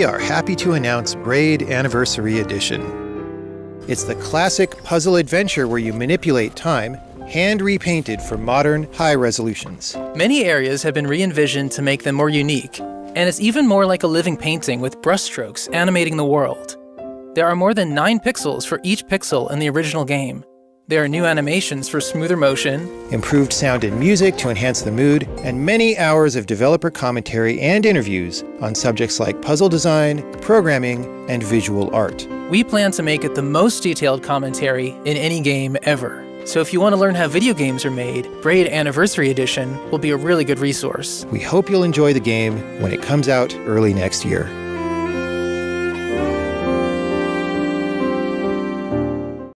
we are happy to announce Braid Anniversary Edition. It's the classic puzzle adventure where you manipulate time, hand repainted for modern, high resolutions. Many areas have been re-envisioned to make them more unique, and it's even more like a living painting with brushstrokes animating the world. There are more than 9 pixels for each pixel in the original game. There are new animations for smoother motion, improved sound and music to enhance the mood, and many hours of developer commentary and interviews on subjects like puzzle design, programming, and visual art. We plan to make it the most detailed commentary in any game ever. So if you want to learn how video games are made, Braid Anniversary Edition will be a really good resource. We hope you'll enjoy the game when it comes out early next year.